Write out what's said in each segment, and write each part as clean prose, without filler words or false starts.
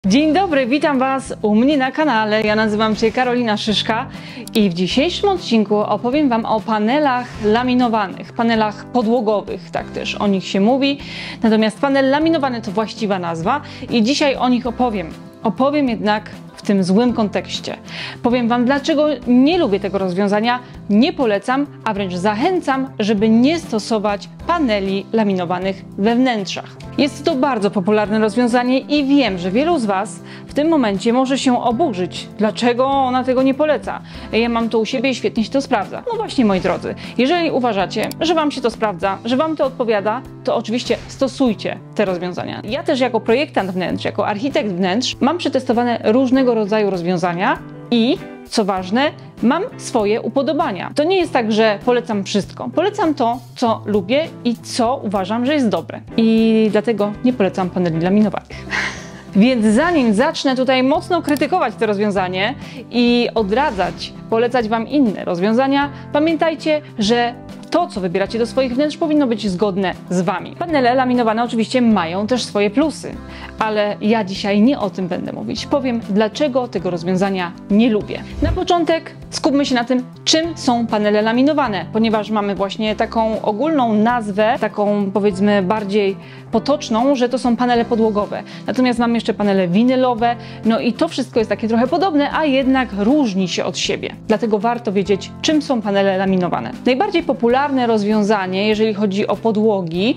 Dzień dobry, witam Was u mnie na kanale. Ja nazywam się Karolina Szyszka i w dzisiejszym odcinku opowiem Wam o panelach laminowanych, panelach podłogowych, tak też o nich się mówi. Natomiast panel laminowany to właściwa nazwa i dzisiaj o nich opowiem. Opowiem jednak w tym złym kontekście. Powiem Wam, dlaczego nie lubię tego rozwiązania, nie polecam, a wręcz zachęcam, żeby nie stosować paneli laminowanych we wnętrzach. Jest to bardzo popularne rozwiązanie i wiem, że wielu z Was w tym momencie może się oburzyć. Dlaczego ona tego nie poleca? Ja mam to u siebie i świetnie się to sprawdza. No właśnie, moi drodzy, jeżeli uważacie, że Wam się to sprawdza, że Wam to odpowiada, to oczywiście stosujcie te rozwiązania. Ja też jako projektant wnętrz, jako architekt wnętrz mam przetestowane różnego rodzaju rozwiązania i co ważne, mam swoje upodobania. To nie jest tak, że polecam wszystko. Polecam to, co lubię i co uważam, że jest dobre. I dlatego nie polecam paneli laminowanych. Więc zanim zacznę tutaj mocno krytykować to rozwiązanie i odradzać, polecać Wam inne rozwiązania, pamiętajcie, że to, co wybieracie do swoich wnętrz, powinno być zgodne z Wami. Panele laminowane oczywiście mają też swoje plusy, ale ja dzisiaj nie o tym będę mówić. Powiem, dlaczego tego rozwiązania nie lubię. Na początek skupmy się na tym, czym są panele laminowane, ponieważ mamy właśnie taką ogólną nazwę, taką powiedzmy bardziej potoczną, że to są panele podłogowe. Natomiast mamy jeszcze panele winylowe, no i to wszystko jest takie trochę podobne, a jednak różni się od siebie. Dlatego warto wiedzieć, czym są panele laminowane. Najbardziej popularne rozwiązanie, jeżeli chodzi o podłogi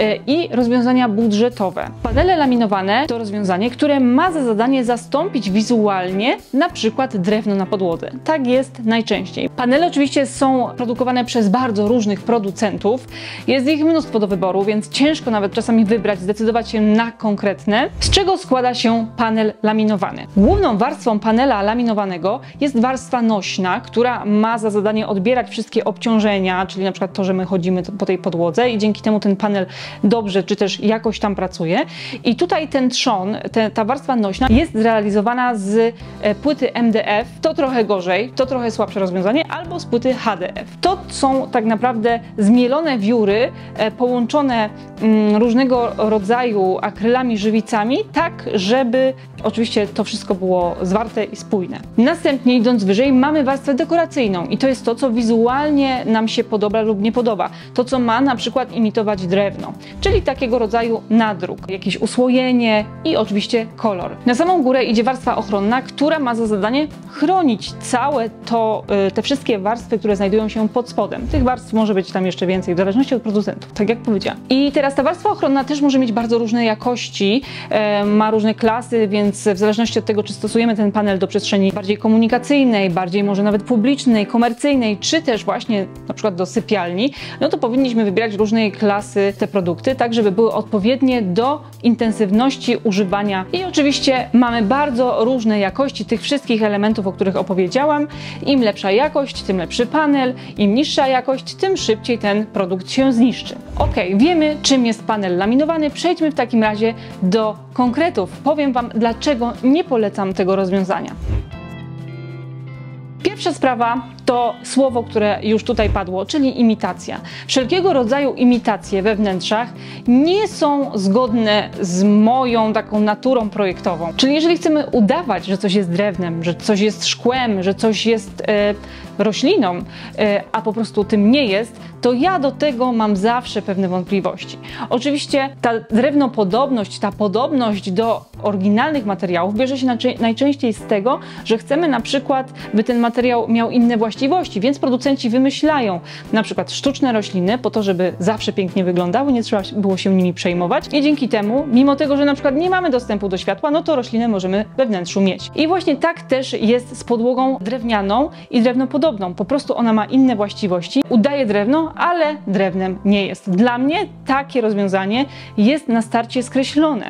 i rozwiązania budżetowe. Panele laminowane to rozwiązanie, które ma za zadanie zastąpić wizualnie na przykład drewno na podłodze. Tak jest najczęściej. Panele oczywiście są produkowane przez bardzo różnych producentów. Jest ich mnóstwo do wyboru, więc ciężko nawet czasami wybrać, zdecydować się na konkretne. Z czego składa się panel laminowany? Główną warstwą panela laminowanego jest warstwa nośna, która ma za zadanie odbierać wszystkie obciążenia, czyli na przykład to, że my chodzimy po tej podłodze i dzięki temu ten panel dobrze, czy też jakoś tam pracuje. I tutaj ten trzon, ta warstwa nośna jest zrealizowana z płyty MDF. To trochę gorzej, to trochę słabsze rozwiązanie, albo z płyty HDF. To są tak naprawdę zmielone wióry połączone różnego rodzaju akrylami, żywicami, tak żeby oczywiście to wszystko było zwarte i spójne. Następnie idąc wyżej mamy warstwę dekoracyjną i to jest to, co wizualnie nam się podoba lub nie podoba. To, co ma na przykład imitować drewno, czyli takiego rodzaju nadruk, jakieś usłojenie i oczywiście kolor. Na samą górę idzie warstwa ochronna, która ma za zadanie chronić całe to, te wszystkie warstwy, które znajdują się pod spodem. Tych warstw może być tam jeszcze więcej, w zależności od producentów, tak jak powiedziałam. I teraz ta warstwa ochronna też może mieć bardzo różne jakości, ma różne klasy, więc w zależności od tego, czy stosujemy ten panel do przestrzeni bardziej komunikacyjnej, bardziej może nawet publicznej, komercyjnej, czy też właśnie na przykład do sypialni, no to powinniśmy wybierać różnej klasy te produkty, tak żeby były odpowiednie do intensywności używania. I oczywiście mamy bardzo różne jakości tych wszystkich elementów, o których opowiedziałam. Im lepsza jakość, tym lepszy panel, im niższa jakość, tym szybciej ten produkt się zniszczy. Ok, wiemy, czym jest panel laminowany. Przejdźmy w takim razie do konkretów. Powiem Wam, dlaczego nie polecam tego rozwiązania. Pierwsza sprawa to słowo, które już tutaj padło, czyli imitacja. Wszelkiego rodzaju imitacje we wnętrzach nie są zgodne z moją taką naturą projektową. Czyli jeżeli chcemy udawać, że coś jest drewnem, że coś jest szkłem, że coś jest rośliną, a po prostu tym nie jest, to ja do tego mam zawsze pewne wątpliwości. Oczywiście ta drewnopodobność, ta podobność do oryginalnych materiałów bierze się najczęściej z tego, że chcemy na przykład, by ten materiał miał inne właściwości, więc producenci wymyślają na przykład sztuczne rośliny po to, żeby zawsze pięknie wyglądały, nie trzeba było się nimi przejmować i dzięki temu, mimo tego, że na przykład nie mamy dostępu do światła, no to roślinę możemy we wnętrzu mieć. I właśnie tak też jest z podłogą drewnianą i drewnopodobną. Po prostu ona ma inne właściwości, udaje drewno, ale drewnem nie jest. Dla mnie takie rozwiązanie jest na starcie skreślone.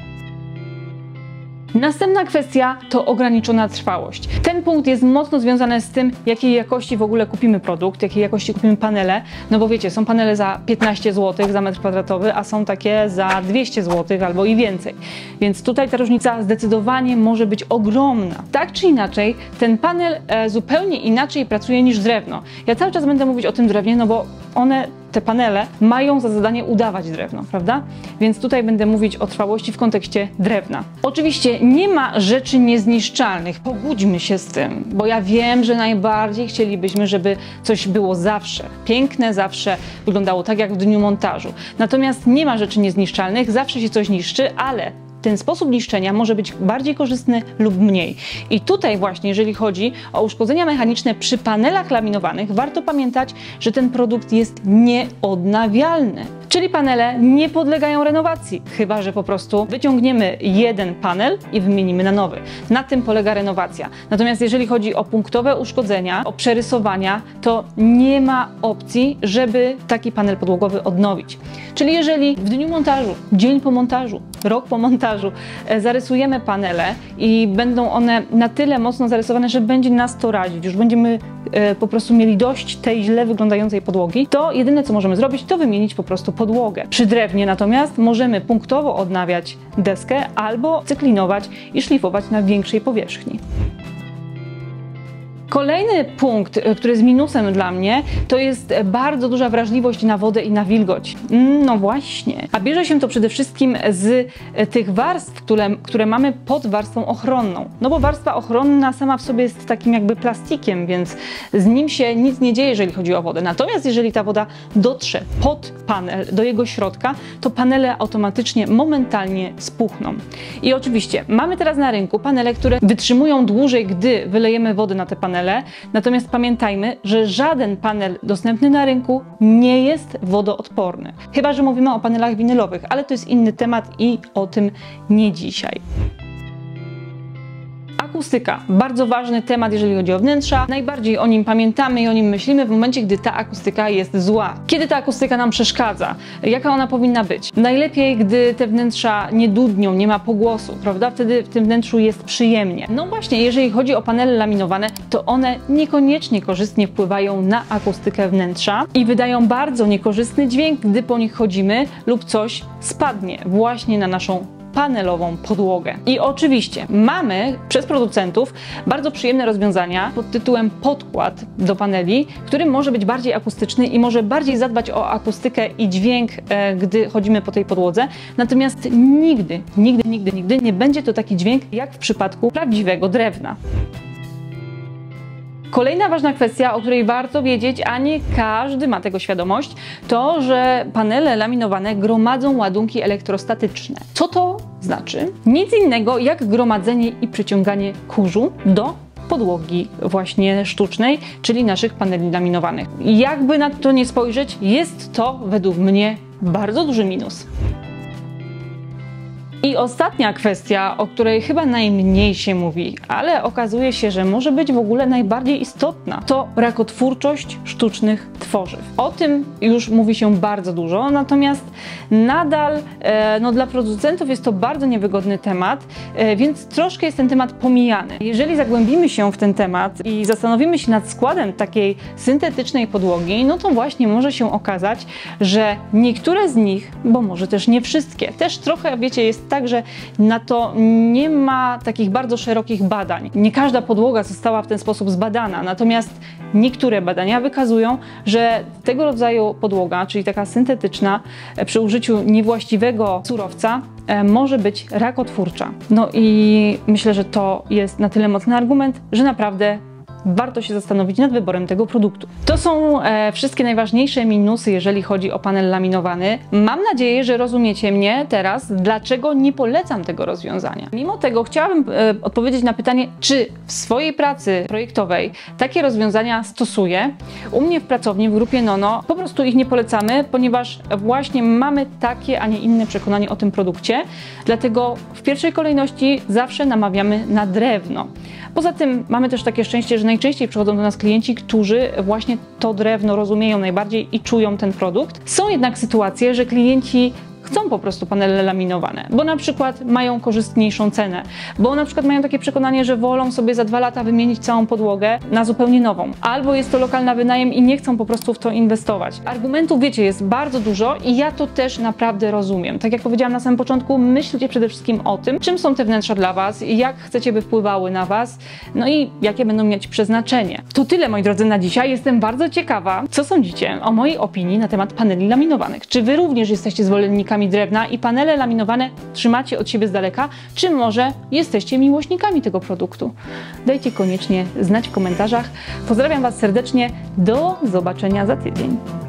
Następna kwestia to ograniczona trwałość. Ten punkt jest mocno związany z tym, jakiej jakości w ogóle kupimy produkt, jakiej jakości kupimy panele. No bo wiecie, są panele za 15 zł za metr kwadratowy, a są takie za 200 zł albo i więcej. Więc tutaj ta różnica zdecydowanie może być ogromna. Tak czy inaczej, ten panel zupełnie inaczej pracuje niż drewno. Ja cały czas będę mówić o tym drewnie, no bo one te panele mają za zadanie udawać drewno, prawda? Więc tutaj będę mówić o trwałości w kontekście drewna. Oczywiście nie ma rzeczy niezniszczalnych, pogódźmy się z tym, bo ja wiem, że najbardziej chcielibyśmy, żeby coś było zawsze piękne, zawsze wyglądało tak jak w dniu montażu. Natomiast nie ma rzeczy niezniszczalnych, zawsze się coś niszczy, ale ten sposób niszczenia może być bardziej korzystny lub mniej. I tutaj właśnie, jeżeli chodzi o uszkodzenia mechaniczne przy panelach laminowanych, warto pamiętać, że ten produkt jest nieodnawialny. Czyli panele nie podlegają renowacji, chyba że po prostu wyciągniemy jeden panel i wymienimy na nowy. Na tym polega renowacja. Natomiast jeżeli chodzi o punktowe uszkodzenia, o przerysowania, to nie ma opcji, żeby taki panel podłogowy odnowić. Czyli jeżeli w dniu montażu, dzień po montażu, rok po montażu zarysujemy panele i będą one na tyle mocno zarysowane, że będzie nas to razić, już będziemy po prostu mieli dość tej źle wyglądającej podłogi, to jedyne co możemy zrobić, to wymienić po prostu podłogę. Przy drewnie natomiast możemy punktowo odnawiać deskę albo cyklinować i szlifować na większej powierzchni. Kolejny punkt, który jest minusem dla mnie, to jest bardzo duża wrażliwość na wodę i na wilgoć. No właśnie. A bierze się to przede wszystkim z tych warstw, które mamy pod warstwą ochronną. No bo warstwa ochronna sama w sobie jest takim jakby plastikiem, więc z nim się nic nie dzieje, jeżeli chodzi o wodę. Natomiast jeżeli ta woda dotrze pod panel, do jego środka, to panele automatycznie, momentalnie spuchną. I oczywiście mamy teraz na rynku panele, które wytrzymują dłużej, gdy wylejemy wodę na te panele. Natomiast pamiętajmy, że żaden panel dostępny na rynku nie jest wodoodporny. Chyba że mówimy o panelach winylowych, ale to jest inny temat i o tym nie dzisiaj. Akustyka. Bardzo ważny temat, jeżeli chodzi o wnętrza. Najbardziej o nim pamiętamy i o nim myślimy w momencie, gdy ta akustyka jest zła. Kiedy ta akustyka nam przeszkadza? Jaka ona powinna być? Najlepiej, gdy te wnętrza nie dudnią, nie ma pogłosu, prawda? Wtedy w tym wnętrzu jest przyjemnie. No właśnie, jeżeli chodzi o panele laminowane, to one niekoniecznie korzystnie wpływają na akustykę wnętrza i wydają bardzo niekorzystny dźwięk, gdy po nich chodzimy lub coś spadnie właśnie na naszą panelową podłogę. I oczywiście mamy przez producentów bardzo przyjemne rozwiązania pod tytułem podkład do paneli, który może być bardziej akustyczny i może bardziej zadbać o akustykę i dźwięk, gdy chodzimy po tej podłodze. Natomiast nigdy nie będzie to taki dźwięk jak w przypadku prawdziwego drewna. Kolejna ważna kwestia, o której warto wiedzieć, a nie każdy ma tego świadomość, to, że panele laminowane gromadzą ładunki elektrostatyczne. Co to znaczy? Nic innego jak gromadzenie i przyciąganie kurzu do podłogi właśnie sztucznej, czyli naszych paneli laminowanych. Jakby na to nie spojrzeć, jest to według mnie bardzo duży minus. I ostatnia kwestia, o której chyba najmniej się mówi, ale okazuje się, że może być w ogóle najbardziej istotna, to rakotwórczość sztucznych tworzyw. O tym już mówi się bardzo dużo, natomiast nadal dla producentów jest to bardzo niewygodny temat, więc troszkę jest ten temat pomijany. Jeżeli zagłębimy się w ten temat i zastanowimy się nad składem takiej syntetycznej podłogi, no to właśnie może się okazać, że niektóre z nich, bo może też nie wszystkie, też trochę, wiecie, jest tak, że na to nie ma takich bardzo szerokich badań. Nie każda podłoga została w ten sposób zbadana, natomiast niektóre badania wykazują, że tego rodzaju podłoga, czyli taka syntetyczna, przy użyciu niewłaściwego surowca, może być rakotwórcza. No i myślę, że to jest na tyle mocny argument, że naprawdę warto się zastanowić nad wyborem tego produktu. To są wszystkie najważniejsze minusy, jeżeli chodzi o panel laminowany. Mam nadzieję, że rozumiecie mnie teraz, dlaczego nie polecam tego rozwiązania. Mimo tego chciałabym odpowiedzieć na pytanie, czy w swojej pracy projektowej takie rozwiązania stosuję. U mnie w pracowni, w grupie Nono, po prostu ich nie polecamy, ponieważ właśnie mamy takie, a nie inne przekonanie o tym produkcie. Dlatego w pierwszej kolejności zawsze namawiamy na drewno. Poza tym mamy też takie szczęście, że najczęściej przychodzą do nas klienci, którzy właśnie to drewno rozumieją najbardziej i czują ten produkt. Są jednak sytuacje, że klienci chcą po prostu panele laminowane, bo na przykład mają korzystniejszą cenę, bo na przykład mają takie przekonanie, że wolą sobie za 2 lata wymienić całą podłogę na zupełnie nową, albo jest to lokal na wynajem i nie chcą po prostu w to inwestować. Argumentów, wiecie, jest bardzo dużo i ja to też naprawdę rozumiem. Tak jak powiedziałam na samym początku, myślcie przede wszystkim o tym, czym są te wnętrza dla Was, jak chcecie, by wpływały na Was, no i jakie będą mieć przeznaczenie. To tyle, moi drodzy, na dzisiaj. Jestem bardzo ciekawa, co sądzicie o mojej opinii na temat paneli laminowanych. Czy Wy również jesteście zwolennikami drewna i panele laminowane trzymacie od siebie z daleka, czy może jesteście miłośnikami tego produktu? Dajcie koniecznie znać w komentarzach. Pozdrawiam Was serdecznie. Do zobaczenia za tydzień.